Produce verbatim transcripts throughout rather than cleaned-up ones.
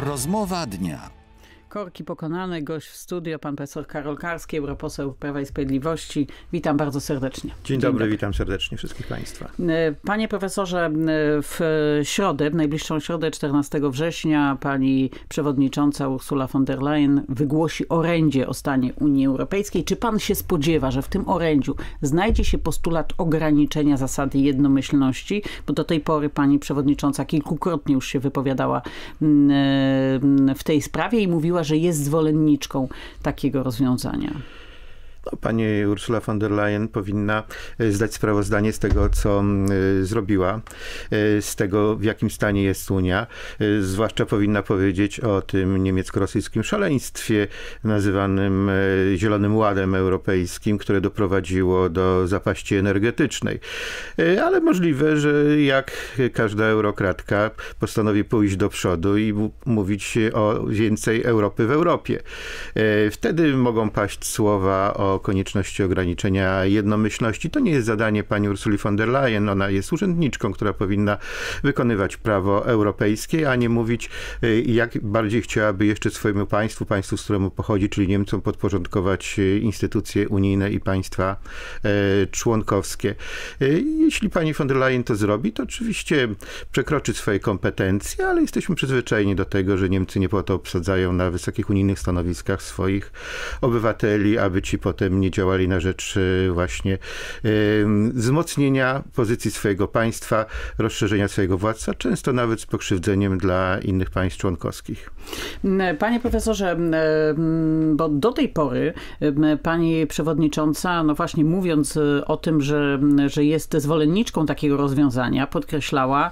Rozmowa dnia. Korki pokonane, gość w studio, pan profesor Karol Karski, europoseł Prawa i Sprawiedliwości. Witam bardzo serdecznie. Dzień, Dzień dobry, dobry, witam serdecznie wszystkich państwa. Panie profesorze, w środę, w najbliższą środę, czternastego września, pani przewodnicząca Ursula von der Leyen wygłosi orędzie o stanie Unii Europejskiej. Czy pan się spodziewa, że w tym orędziu znajdzie się postulat ograniczenia zasady jednomyślności? Bo do tej pory pani przewodnicząca kilkukrotnie już się wypowiadała w tej sprawie i mówiła, że jest zwolenniczką takiego rozwiązania. No, pani Ursula von der Leyen powinna zdać sprawozdanie z tego, co zrobiła, z tego, w jakim stanie jest Unia. Zwłaszcza powinna powiedzieć o tym niemiecko-rosyjskim szaleństwie nazywanym Zielonym Ładem Europejskim, które doprowadziło do zapaści energetycznej. Ale możliwe, że jak każda eurokratka postanowi pójść do przodu i mówić o więcej Europy w Europie. Wtedy mogą paść słowa o konieczności ograniczenia jednomyślności. To nie jest zadanie pani Ursuli von der Leyen. Ona jest urzędniczką, która powinna wykonywać prawo europejskie, a nie mówić, jak bardziej chciałaby jeszcze swojemu państwu, państwu, z któremu pochodzi, czyli Niemcom, podporządkować instytucje unijne i państwa członkowskie. Jeśli pani von der Leyen to zrobi, to oczywiście przekroczy swoje kompetencje, ale jesteśmy przyzwyczajeni do tego, że Niemcy nie po to obsadzają na wysokich unijnych stanowiskach swoich obywateli, aby ci potem nie działali na rzecz właśnie wzmocnienia pozycji swojego państwa, rozszerzenia swojego władztwa, często nawet z pokrzywdzeniem dla innych państw członkowskich. Panie profesorze, bo do tej pory pani przewodnicząca, no właśnie mówiąc o tym, że, że jest zwolenniczką takiego rozwiązania, podkreślała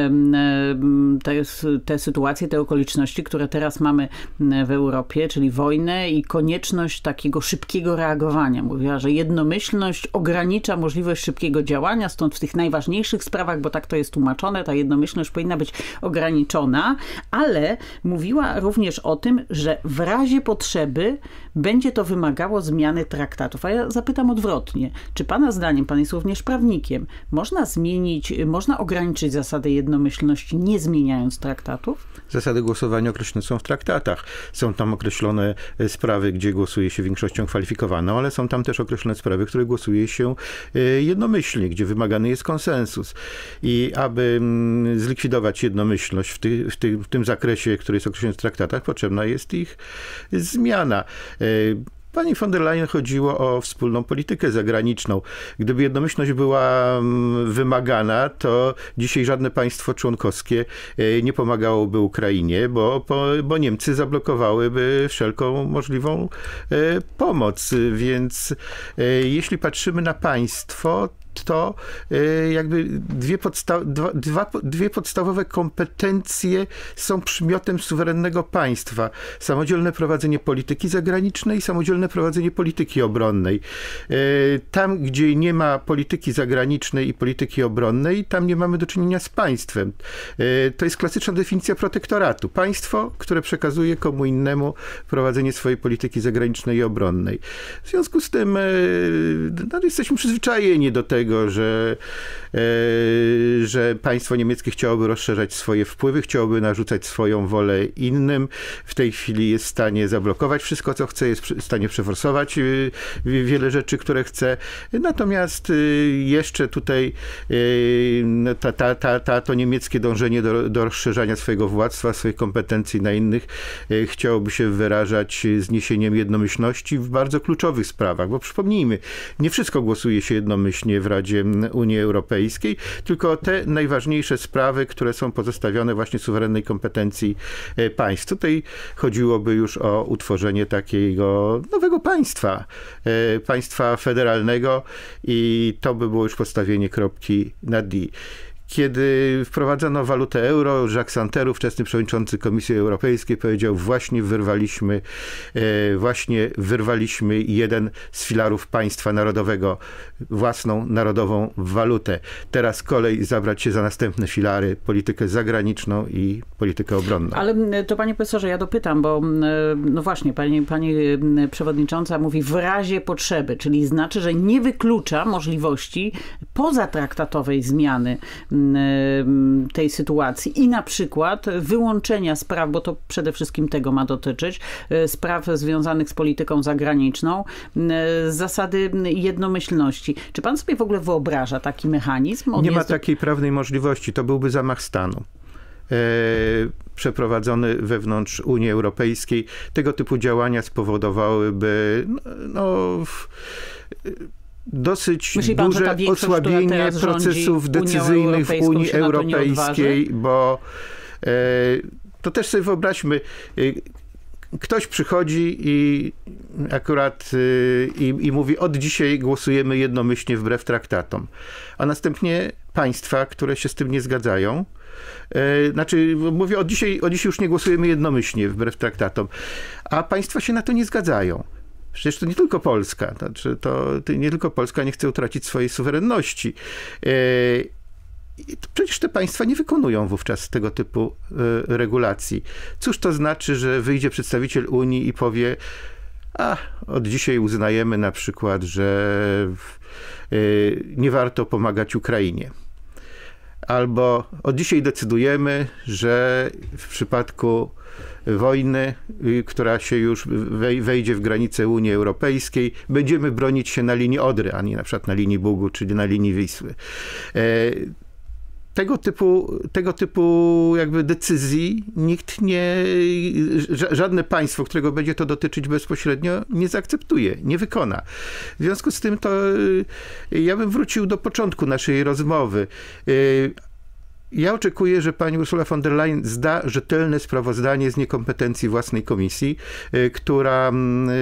te, te sytuacje, te okoliczności, które teraz mamy w Europie, czyli wojnę i konieczność takiego szybkiego reagowania. Mówiła, że jednomyślność ogranicza możliwość szybkiego działania, stąd w tych najważniejszych sprawach, bo tak to jest tłumaczone, ta jednomyślność powinna być ograniczona, ale mówiła również o tym, że w razie potrzeby będzie to wymagało zmiany traktatów. A ja zapytam odwrotnie. Czy pana zdaniem, pan jest również prawnikiem, można zmienić, można ograniczyć zasadę jednomyślności, nie zmieniając traktatów? Zasady głosowania określone są w traktatach. Są tam określone sprawy, gdzie głosuje się większością kwalifikowaną, ale są tam też określone sprawy, które głosuje się jednomyślnie, gdzie wymagany jest konsensus. I aby zlikwidować jednomyślność w, ty, w, ty, w tym zakresie, który jest określony w traktatach, potrzebna jest ich zmiana. Pani von der Leyen chodziło o wspólną politykę zagraniczną. Gdyby jednomyślność była wymagana, to dzisiaj żadne państwo członkowskie nie pomagałoby Ukrainie, bo, bo Niemcy zablokowałyby wszelką możliwą pomoc. Więc jeśli patrzymy na państwo, to jakby dwie, podsta dwa, dwa, dwie podstawowe kompetencje są przymiotem suwerennego państwa. Samodzielne prowadzenie polityki zagranicznej i samodzielne prowadzenie polityki obronnej. Tam, gdzie nie ma polityki zagranicznej i polityki obronnej, tam nie mamy do czynienia z państwem. To jest klasyczna definicja protektoratu. Państwo, które przekazuje komu innemu prowadzenie swojej polityki zagranicznej i obronnej. W związku z tym no, jesteśmy przyzwyczajeni do tego, że, e, że państwo niemieckie chciałoby rozszerzać swoje wpływy, chciałoby narzucać swoją wolę innym. W tej chwili jest w stanie zablokować wszystko, co chce, jest w stanie przeforsować wiele rzeczy, które chce. Natomiast jeszcze tutaj ta, ta, ta, ta, to niemieckie dążenie do, do rozszerzania swojego władztwa, swoich kompetencji na innych chciałoby się wyrażać zniesieniem jednomyślności w bardzo kluczowych sprawach, bo przypomnijmy, nie wszystko głosuje się jednomyślnie w Radzie Unii Europejskiej, tylko te najważniejsze sprawy, które są pozostawione właśnie suwerennej kompetencji państw. Tutaj chodziłoby już o utworzenie takiego nowego państwa, państwa federalnego i to by było już postawienie kropki na D. Kiedy wprowadzono walutę euro, Jacques Santer, ówczesny przewodniczący Komisji Europejskiej, powiedział: właśnie wyrwaliśmy, właśnie wyrwaliśmy jeden z filarów państwa narodowego, własną narodową walutę. Teraz kolej zabrać się za następne filary, politykę zagraniczną i politykę obronną. Ale to, panie profesorze, ja dopytam, bo no właśnie, pani, pani przewodnicząca mówi w razie potrzeby, czyli znaczy, że nie wyklucza możliwości pozatraktatowej zmiany tej sytuacji i na przykład wyłączenia spraw, bo to przede wszystkim tego ma dotyczyć, spraw związanych z polityką zagraniczną, z zasady jednomyślności. Czy pan sobie w ogóle wyobraża taki mechanizm? On Nie ma jest... takiej prawnej możliwości. To byłby zamach stanu. E, przeprowadzony wewnątrz Unii Europejskiej. Tego typu działania spowodowałyby no, no w, dosyć Myśli pan, duże osłabienie procesów decyzyjnych w Unii Europejskiej, bo e, to też sobie wyobraźmy, e, ktoś przychodzi i akurat y, i, i mówi, od dzisiaj głosujemy jednomyślnie wbrew traktatom, a następnie państwa, które się z tym nie zgadzają, y, znaczy mówię, od dzisiaj, od dzisiaj już nie głosujemy jednomyślnie wbrew traktatom, a państwa się na to nie zgadzają. Przecież to nie tylko Polska, znaczy to nie tylko Polska nie chce utracić swojej suwerenności. Y, Przecież te państwa nie wykonują wówczas tego typu y, regulacji. Cóż to znaczy, że wyjdzie przedstawiciel Unii i powie, a od dzisiaj uznajemy na przykład, że y, nie warto pomagać Ukrainie. Albo od dzisiaj decydujemy, że w przypadku wojny, y, która się już wej, wejdzie w granice Unii Europejskiej, będziemy bronić się na linii Odry, a nie na przykład na linii Bugu, czyli na linii Wisły. Y, Tego typu, tego typu jakby decyzji nikt nie, żadne państwo, którego będzie to dotyczyć bezpośrednio, nie zaakceptuje, nie wykona. W związku z tym to ja bym wrócił do początku naszej rozmowy. Ja oczekuję, że pani Ursula von der Leyen zda rzetelne sprawozdanie z niekompetencji własnej komisji, która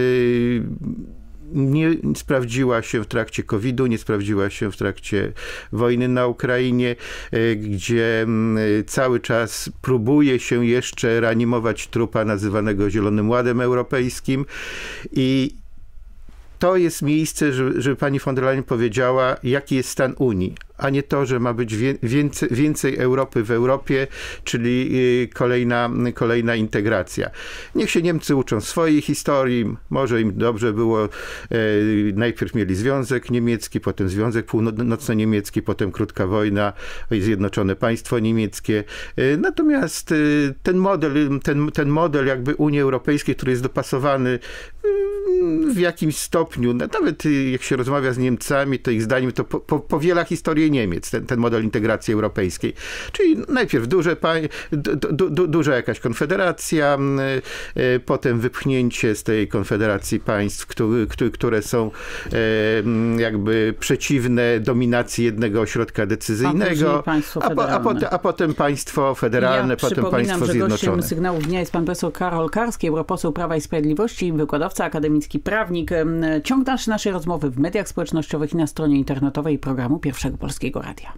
nie sprawdziła się w trakcie kowida, nie sprawdziła się w trakcie wojny na Ukrainie, gdzie cały czas próbuje się jeszcze reanimować trupa nazywanego Zielonym Ładem Europejskim i to jest miejsce, żeby, żeby pani von der Leyen powiedziała, jaki jest stan Unii, a nie to, że ma być więcej, więcej Europy w Europie, czyli kolejna, kolejna integracja. Niech się Niemcy uczą swojej historii, może im dobrze było, najpierw mieli Związek Niemiecki, potem Związek Północno-Niemiecki, potem krótka wojna i Zjednoczone Państwo Niemieckie. Natomiast ten model, ten, ten model jakby Unii Europejskiej, który jest dopasowany w jakimś stopniu, nawet jak się rozmawia z Niemcami, to ich zdaniem to po, po, powiela historię Niemiec, ten, ten model integracji europejskiej. Czyli najpierw duże, du, du, du, duża jakaś konfederacja, potem wypchnięcie z tej konfederacji państw, które, które są jakby przeciwne dominacji jednego ośrodka decyzyjnego, a, a, po, a, potem, a potem państwo federalne, ja potem państwo że zjednoczone. Gościem Sygnałów Dnia jest pan profesor Karol Karski, europoseł Prawa i Sprawiedliwości, wykładowca akademicki, prawnik. Ciąg dalszy naszej rozmowy w mediach społecznościowych i na stronie internetowej programu Pierwszego Polskiego Radia.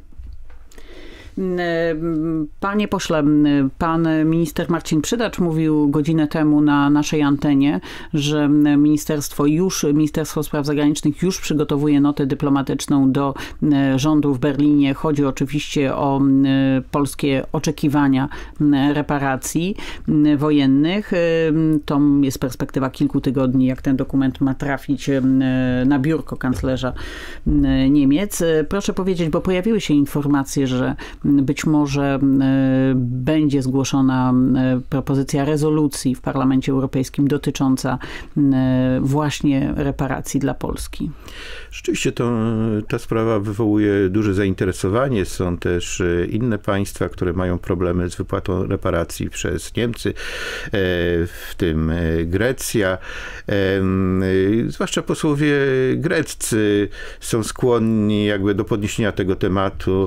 Panie pośle, pan minister Marcin Przydacz mówił godzinę temu na naszej antenie, że ministerstwo już, Ministerstwo Spraw Zagranicznych już przygotowuje notę dyplomatyczną do rządu w Berlinie. Chodzi oczywiście o polskie oczekiwania reparacji wojennych. To jest perspektywa kilku tygodni, jak ten dokument ma trafić na biurko kanclerza Niemiec. Proszę powiedzieć, bo pojawiły się informacje, że być może będzie zgłoszona propozycja rezolucji w Parlamencie Europejskim dotycząca właśnie reparacji dla Polski. Rzeczywiście to, ta sprawa wywołuje duże zainteresowanie. Są też inne państwa, które mają problemy z wypłatą reparacji przez Niemcy, w tym Grecja. Zwłaszcza posłowie greccy są skłonni jakby do podniesienia tego tematu.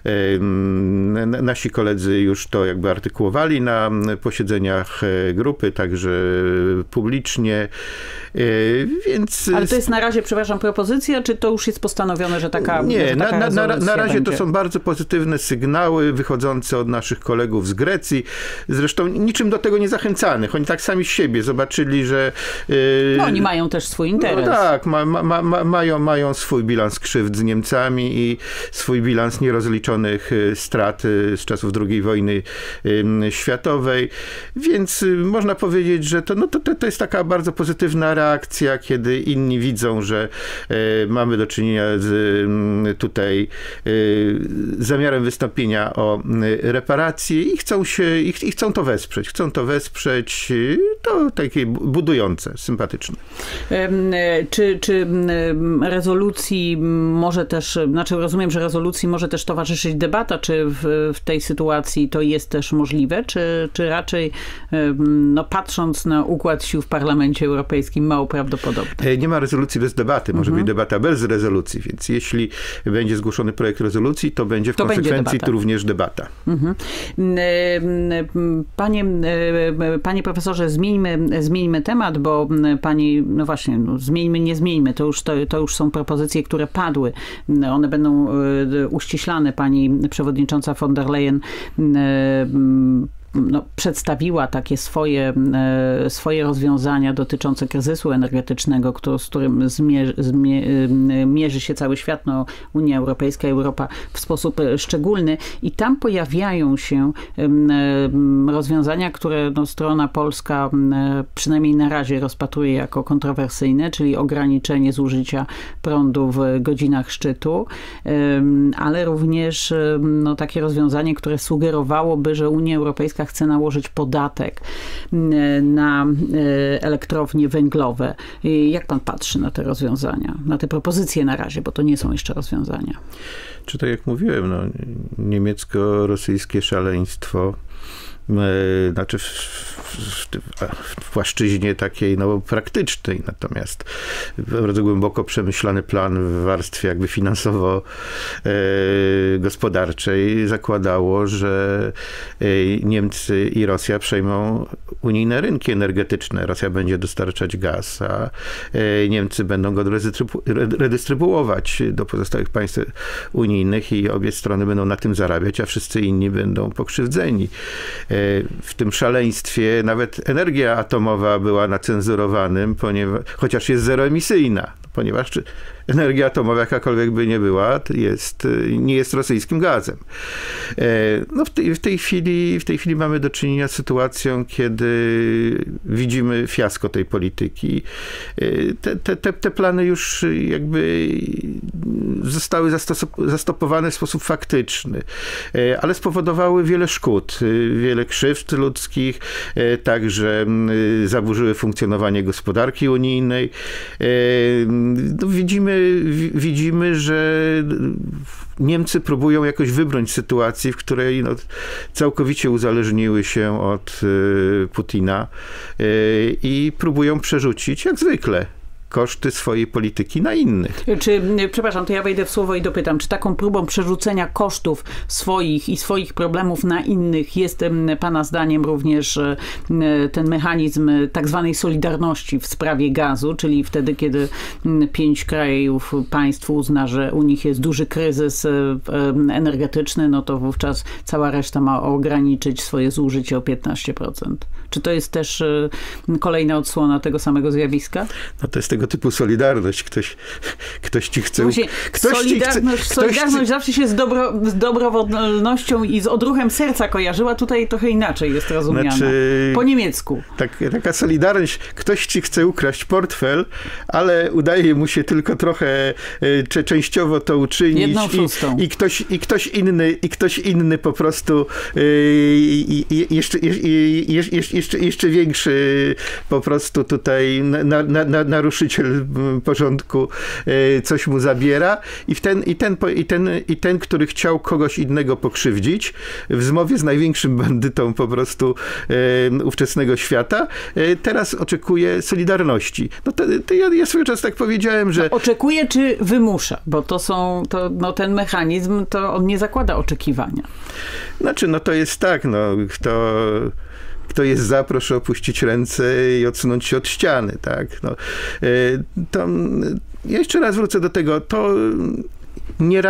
Nasi koledzy już to jakby artykułowali na posiedzeniach grupy, także publicznie, więc... Ale to jest na razie, przepraszam, propozycja, czy to już jest postanowione, że taka Nie, że taka na, na, na, na razie będzie? To są bardzo pozytywne sygnały wychodzące od naszych kolegów z Grecji. Zresztą niczym do tego nie zachęcanych. Oni tak sami z siebie zobaczyli, że... No, oni mają też swój interes. No tak, ma, ma, ma, mają, mają swój bilans krzywd z Niemcami i swój bilans nierozliczonych strat z czasów drugiej wojny światowej, więc można powiedzieć, że to, no to, to jest taka bardzo pozytywna reakcja, kiedy inni widzą, że mamy do czynienia z tutaj zamiarem wystąpienia o reparacje i chcą się, i, i chcą to wesprzeć. Chcą to wesprzeć, to takie budujące, sympatyczne. Czy, czy rezolucji może też, znaczy rozumiem, że rezolucji może też towarzyszyć debata, czy w, w tej sytuacji to jest też możliwe, czy, czy raczej no, patrząc na układ sił w Parlamencie Europejskim mało prawdopodobne? Nie ma rezolucji bez debaty. Może mhm. być debata bez rezolucji, więc jeśli będzie zgłoszony projekt rezolucji, to będzie w to konsekwencji będzie to również debata. Mhm. Panie, panie profesorze, zmieńmy, zmieńmy temat, bo pani, no właśnie, no, zmieńmy, nie zmieńmy, to już, to, to już są propozycje, które padły. One będą uściślane. Pani przewodnicząca von der Leyen no, przedstawiła takie swoje, swoje rozwiązania dotyczące kryzysu energetycznego, który, z którym zmierzy, zmie, mierzy się cały świat, no, Unia Europejska, Europa w sposób szczególny. I tam pojawiają się rozwiązania, które no, strona polska przynajmniej na razie rozpatruje jako kontrowersyjne, czyli ograniczenie zużycia prądu w godzinach szczytu, ale również no, takie rozwiązanie, które sugerowałoby, że Unia Europejska chce nałożyć podatek na elektrownie węglowe. Jak pan patrzy na te rozwiązania, na te propozycje na razie, bo to nie są jeszcze rozwiązania? Czy tak jak mówiłem, no, niemiecko-rosyjskie szaleństwo, znaczy w, w, w płaszczyźnie takiej no, praktycznej, natomiast bardzo głęboko przemyślany plan w warstwie jakby finansowo-gospodarczej zakładało, że Niemcy i Rosja przejmą unijne rynki energetyczne. Rosja będzie dostarczać gaz, a Niemcy będą go redystrybuować do pozostałych państw unijnych i obie strony będą na tym zarabiać, a wszyscy inni będą pokrzywdzeni. W tym szaleństwie nawet energia atomowa była na cenzurowanym, ponieważ, chociaż jest zeroemisyjna, ponieważ energia atomowa, jakakolwiek by nie była, jest, nie jest rosyjskim gazem. No w, tej, w, tej chwili, w tej chwili mamy do czynienia z sytuacją, kiedy widzimy fiasko tej polityki. Te, te, te, te plany już jakby zostały zastopowane w sposób faktyczny, ale spowodowały wiele szkód, wiele krzywd ludzkich, także zaburzyły funkcjonowanie gospodarki unijnej. No, widzimy, widzimy, że Niemcy próbują jakoś wybrnąć z sytuacji, w której no, całkowicie uzależniły się od y, Putina y, i próbują przerzucić, jak zwykle, koszty swojej polityki na innych. Czy, przepraszam, to ja wejdę w słowo i dopytam, czy taką próbą przerzucenia kosztów swoich i swoich problemów na innych jest pana zdaniem również ten mechanizm tak zwanej solidarności w sprawie gazu, czyli wtedy, kiedy pięć krajów, państw uzna, że u nich jest duży kryzys energetyczny, no to wówczas cała reszta ma ograniczyć swoje zużycie o piętnaście procent. Czy to jest też kolejna odsłona tego samego zjawiska? No to jest tego typu solidarność. Ktoś, ktoś ci chce... Właśnie, ktoś solidarność ci chce, solidarność ktoś zawsze się z, dobro, z dobrowolnością i z odruchem serca kojarzyła. Tutaj trochę inaczej jest rozumiana. Znaczy, po niemiecku. Tak, taka solidarność. Ktoś ci chce ukraść portfel, ale udaje mu się tylko trochę czy częściowo to uczynić. Jedną szóstą. I, i, ktoś, i, ktoś inny, I ktoś inny po prostu i, i, jeszcze, i, jeszcze, jeszcze, jeszcze większy po prostu tutaj na, na, na, naruszyciel porządku coś mu zabiera i, w ten, i, ten, i, ten, i ten, który chciał kogoś innego pokrzywdzić, w zmowie z największym bandytą po prostu e, ówczesnego świata, e, teraz oczekuje solidarności. No to, to ja, ja swego czasu tak powiedziałem, że... No, oczekuje czy wymusza? Bo to są, to, no, ten mechanizm, to on nie zakłada oczekiwania. Znaczy, no to jest tak, no, kto... Kto jest za, proszę opuścić ręce i odsunąć się od ściany, tak? No, to, ja jeszcze raz wrócę do tego, to nieraz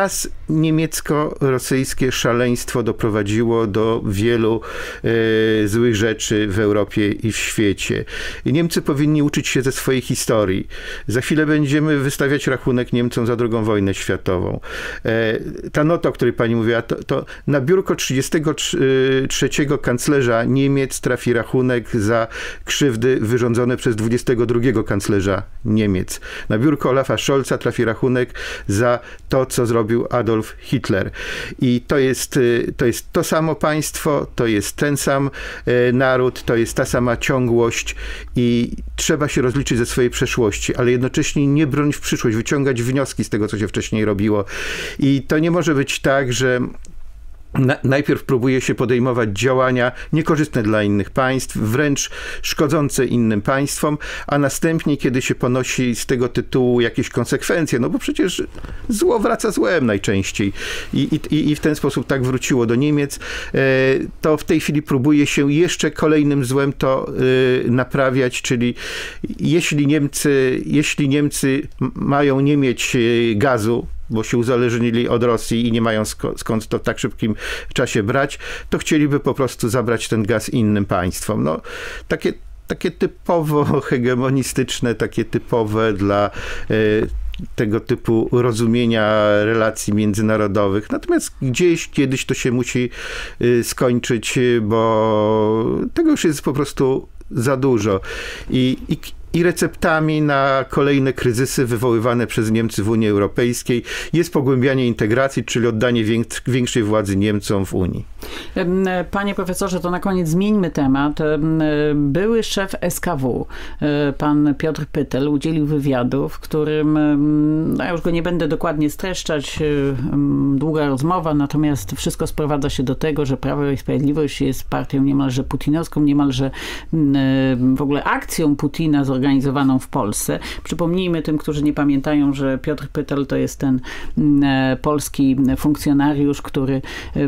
niemiecko-rosyjskie szaleństwo doprowadziło do wielu e, złych rzeczy w Europie i w świecie. Niemcy powinni uczyć się ze swojej historii. Za chwilę będziemy wystawiać rachunek Niemcom za drugą wojnę światową. E, ta nota, o której pani mówiła, to, to na biurko trzydziestego trzeciego kanclerza Niemiec trafi rachunek za krzywdy wyrządzone przez dwudziestego drugiego kanclerza Niemiec. Na biurko Olafa Scholza trafi rachunek za to, co zrobił Adolf Hitler. I to jest, to jest to samo państwo, to jest ten sam naród, to jest ta sama ciągłość i trzeba się rozliczyć ze swojej przeszłości, ale jednocześnie nie bronić w przyszłość, wyciągać wnioski z tego, co się wcześniej robiło. I to nie może być tak, że Na, najpierw próbuje się podejmować działania niekorzystne dla innych państw, wręcz szkodzące innym państwom, a następnie, kiedy się ponosi z tego tytułu jakieś konsekwencje, no bo przecież zło wraca złem najczęściej i, i, i w ten sposób tak wróciło do Niemiec, to w tej chwili próbuje się jeszcze kolejnym złem to naprawiać, czyli jeśli Niemcy, jeśli Niemcy mają nie mieć gazu, bo się uzależnili od Rosji i nie mają skąd, skąd to w tak szybkim czasie brać, to chcieliby po prostu zabrać ten gaz innym państwom. No, takie, takie typowo hegemonistyczne, takie typowe dla y, tego typu rozumienia relacji międzynarodowych. Natomiast gdzieś, kiedyś to się musi y, skończyć, bo tego już jest po prostu za dużo. I, i I receptami na kolejne kryzysy wywoływane przez Niemcy w Unii Europejskiej jest pogłębianie integracji, czyli oddanie większej władzy Niemcom w Unii. Panie profesorze, to na koniec zmieńmy temat. Były szef S K W, pan Piotr Pytel, udzielił wywiadu, w którym, no ja już go nie będę dokładnie streszczać, długa rozmowa, natomiast wszystko sprowadza się do tego, że Prawo i Sprawiedliwość jest partią niemalże putinowską, niemalże w ogóle akcją Putina zorganizowaną w Polsce. Przypomnijmy tym, którzy nie pamiętają, że Piotr Pytel to jest ten polski funkcjonariusz, który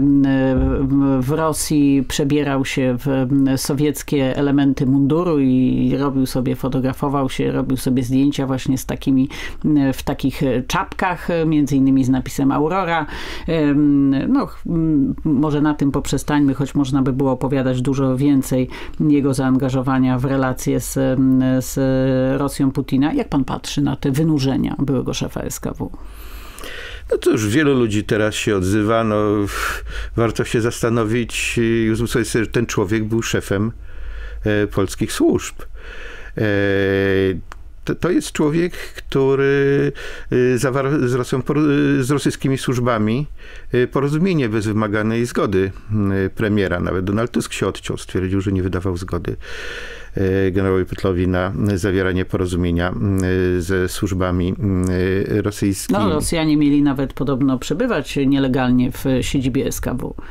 w Rosji przebierał się w sowieckie elementy munduru i robił sobie, fotografował się, robił sobie zdjęcia właśnie z takimi, w takich czapkach, między innymi z napisem Aurora. No, może na tym poprzestańmy, choć można by było opowiadać dużo więcej jego zaangażowania w relacje z, z Rosją Putina. Jak pan patrzy na te wynurzenia byłego szefa S K W? No to już wielu ludzi teraz się odzywa. No, warto się zastanowić i uzmysłowić sobie, że ten człowiek był szefem e, polskich służb. E, to, to jest człowiek, który zawarł z, Rosją, z rosyjskimi służbami porozumienie bez wymaganej zgody premiera. Nawet Donald Tusk się odciął, stwierdził, że nie wydawał zgody generałowi Pytlowi na zawieranie porozumienia ze służbami rosyjskimi. No, Rosjanie mieli nawet podobno przebywać nielegalnie w siedzibie S K W.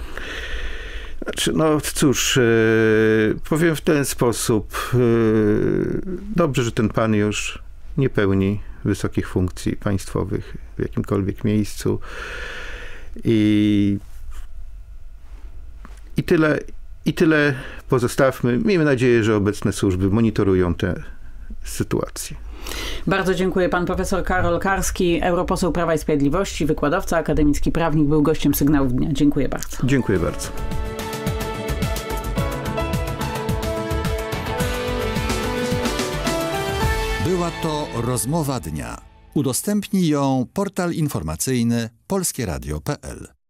Znaczy, no cóż, powiem w ten sposób. Dobrze, że ten pan już nie pełni wysokich funkcji państwowych w jakimkolwiek miejscu. I, i tyle. I tyle pozostawmy. Miejmy nadzieję, że obecne służby monitorują tę sytuację. Bardzo dziękuję. Pan profesor Karol Karski, europoseł Prawa i Sprawiedliwości, wykładowca, akademicki prawnik, był gościem Sygnałów Dnia. Dziękuję bardzo. Dziękuję bardzo. Była to rozmowa dnia. Udostępnij ją portal informacyjny polskieradio kropka p l.